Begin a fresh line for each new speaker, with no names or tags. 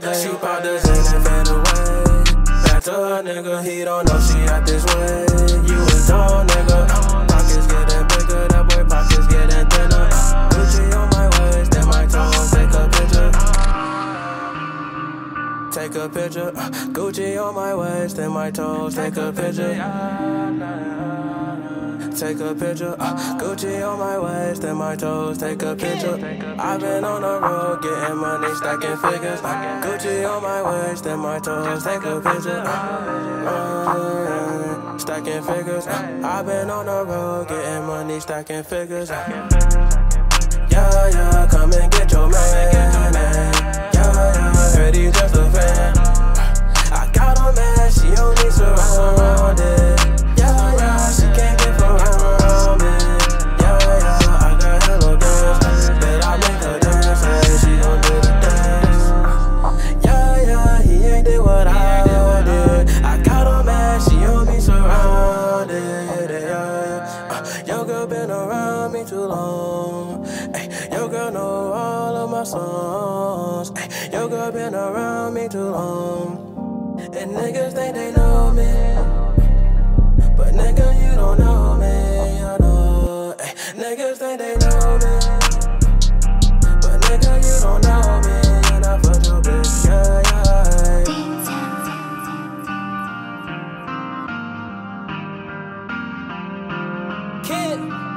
play. She pop the Ginseng and fade away. Back to her nigga, he don't know she out this way. You a tall nigga, pockets getting bigger, that boy pockets getting thinner. Gucci on my waist, then my toes, take a picture. Take a picture, Gucci on my waist, then my toes, take a picture. Take a picture, Gucci on my waist, then my toes, take a picture. I've been on the road, getting money, stacking figures. Gucci on my waist, then my toes, take a picture. Stacking figures. I've been on the road, getting money, stacking figures. Yeah, yeah, come and get your man. Yeah, yeah, ready just a fan. I got a man, she only surrounded. Yeah, yeah, she can't get around me. Yeah, yeah, I got hella girls, but I make her dance, hey, she gon' do the dance. Yeah, yeah, he ain't did what I did. I got a man, she on me surrounded. Yeah, your girl been around me too long. Ay, your girl know all of my songs. Ay, your girl been around me too long. And niggas think they know me, but nigga, you don't know me, you know. Ay, niggas think they know me, but nigga, you don't know me. And I fucked your bitch, yeah, yeah. Kid.